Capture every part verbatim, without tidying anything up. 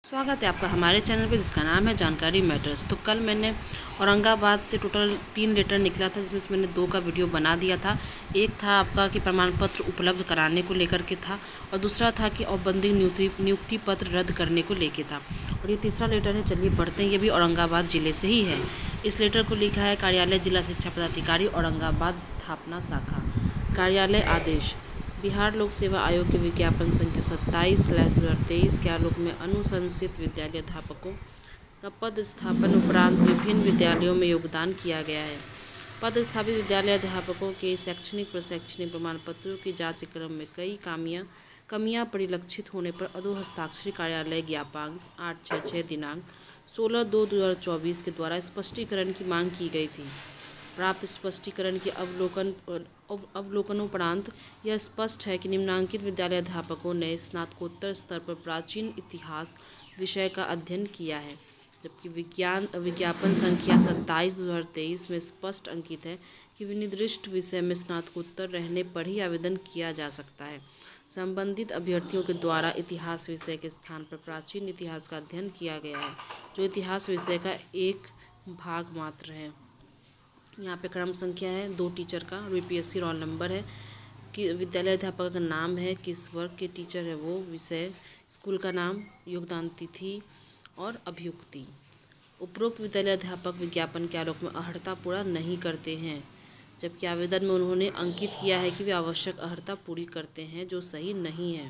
स्वागत है आपका हमारे चैनल पे जिसका नाम है जानकारी मैटर्स। तो कल मैंने औरंगाबाद से टोटल तीन लेटर निकला था, जिसमें से मैंने दो का वीडियो बना दिया था। एक था आपका कि प्रमाण पत्र उपलब्ध कराने को लेकर के था, और दूसरा था कि औपबंधिक नियुक्ति नियुक्ति पत्र रद्द करने को लेके था। और ये तीसरा लेटर है, चलिए पढ़ते हैं। ये भी औरंगाबाद ज़िले से ही है। इस लेटर को लिखा है कार्यालय जिला शिक्षा पदाधिकारी औरंगाबाद स्थापना शाखा। कार्यालय आदेश बिहार लोक सेवा आयोग के विज्ञापन संख्या सत्ताईस स्लैश दो हज़ार तेईस के आलोक में अनुशंसित विद्यालय अध्यापकों का पद स्थापन उपरांत विभिन्न विद्यालयों में योगदान किया गया है। पद स्थापित विद्यालय अध्यापकों के शैक्षणिक प्रशैक्षणिक प्रमाण पत्रों की जांच के क्रम में कई कामियां कमियां परिलक्षित होने पर अधोहस्ताक्षरी कार्यालय ज्ञापांक आठ छः छः दिनांक सोलह दो दो हज़ार चौबीस के द्वारा स्पष्टीकरण की मांग की गई थी। प्राप्त स्पष्टीकरण के अवलोकन अवलोकनोपरांत यह स्पष्ट है कि निम्नांकित विद्यालय अध्यापकों ने स्नातकोत्तर स्तर पर प्राचीन इतिहास विषय का अध्ययन किया है, जबकि विज्ञान विज्ञापन संख्या सत्ताईस दो हज़ार तेईस में स्पष्ट अंकित है कि विनिर्दिष्ट विषय में स्नातकोत्तर रहने पर ही आवेदन किया जा सकता है। संबंधित अभ्यर्थियों के द्वारा इतिहास विषय के स्थान पर प्राचीन इतिहास का अध्ययन किया गया है, जो इतिहास विषय का एक भाग मात्र है। यहाँ पे क्रम संख्या है दो टीचर का, बीपीएससी रोल नंबर है, कि विद्यालय अध्यापक का नाम है, किस वर्ग के टीचर है वो, विषय, स्कूल का नाम, योगदान तिथि और अभियुक्ति। उपरोक्त विद्यालय अध्यापक विज्ञापन के आलोक में अर्हता पूरा नहीं करते हैं, जबकि आवेदन में उन्होंने अंकित किया है कि वे आवश्यक अर्हता पूरी करते हैं, जो सही नहीं है।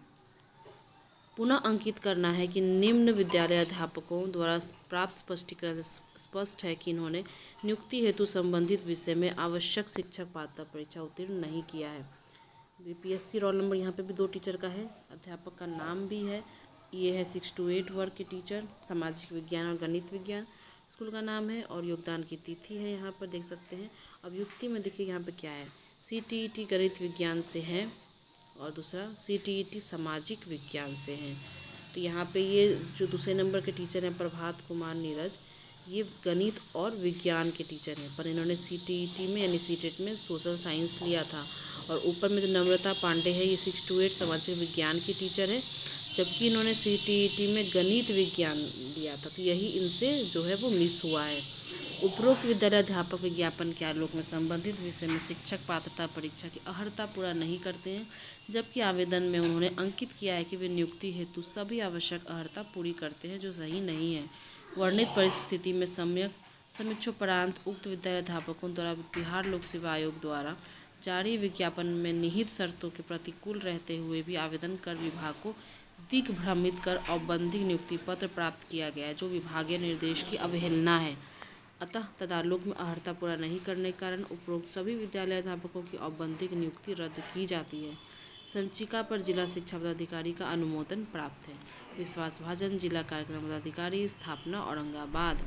पुनः अंकित करना है कि निम्न विद्यालय अध्यापकों द्वारा प्राप्त स्पष्टीकरण से स्पष्ट है कि इन्होंने नियुक्ति हेतु संबंधित विषय में आवश्यक शिक्षक पात्रता परीक्षा उत्तीर्ण नहीं किया है। बीपीएससी रोल नंबर यहाँ पे भी दो टीचर का है, अध्यापक का नाम भी है, ये है सिक्स टू एट वर्ग के टीचर, सामाजिक विज्ञान और गणित विज्ञान, स्कूल का नाम है और योगदान की तिथि है, यहाँ पर देख सकते हैं। अभियुक्ति में देखिए यहाँ पर क्या है, सी टी ई टी गणित विज्ञान से है और दूसरा सी टी ई टी सामाजिक विज्ञान से हैं। तो यहाँ पे ये जो दूसरे नंबर के टीचर हैं प्रभात कुमार नीरज, ये गणित और विज्ञान के टीचर हैं, पर इन्होंने सी टी ई टी में यानी सी टेट में सोशल साइंस लिया था। और ऊपर में जो नम्रता पांडे है, ये सिक्स टू एट सामाजिक विज्ञान की टीचर है, जबकि इन्होंने सी टी ई टी में गणित विज्ञान लिया था। तो यही इनसे जो है वो मिस हुआ है। उपरोक्त विद्यालय अध्यापक विज्ञापन के आलोक में संबंधित विषय में शिक्षक पात्रता परीक्षा की अर्हता पूरा नहीं करते हैं, जबकि आवेदन में उन्होंने अंकित किया है कि वे नियुक्ति हेतु सभी आवश्यक अर्हता पूरी करते हैं, जो सही नहीं है। वर्णित परिस्थिति में सम्यक समीक्षोपरांत उक्त विद्यालय अध्यापकों द्वारा बिहार लोक सेवा आयोग द्वारा जारी विज्ञापन में निहित शर्तों के प्रतिकूल रहते हुए भी आवेदन कर विभाग को दिग्भ्रमित कर औपबंधिक नियुक्ति पत्र प्राप्त किया गया है, जो विभागीय निर्देश की अवहेलना है। अतः तदालोक में अर्हता पूरा नहीं करने के कारण उपरोक्त सभी विद्यालय अध्यापकों की औपबंधिक नियुक्ति रद्द की जाती है। संचिका पर जिला शिक्षा पदाधिकारी का अनुमोदन प्राप्त है। विश्वास भाजन, जिला कार्यक्रम पदाधिकारी, स्थापना औरंगाबाद।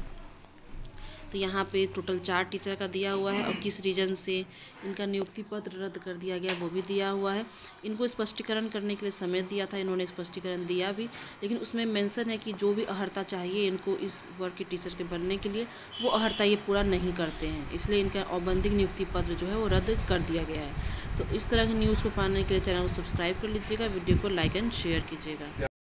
तो यहाँ पे टोटल चार टीचर का दिया हुआ है, और किस रीजन से इनका नियुक्ति पत्र रद्द कर दिया गया वो भी दिया हुआ है। इनको स्पष्टीकरण करने के लिए समय दिया था, इन्होंने स्पष्टीकरण दिया भी, लेकिन उसमें मेंशन है कि जो भी अर्हता चाहिए इनको इस वर्ग के टीचर के बनने के लिए, वो अर्हता ये पूरा नहीं करते हैं, इसलिए इनका औपबंधिक नियुक्ति पत्र जो है वो रद्द कर दिया गया है। तो इस तरह की न्यूज़ को पाने के लिए चैनल को सब्सक्राइब कर लीजिएगा, वीडियो को लाइक एंड शेयर कीजिएगा।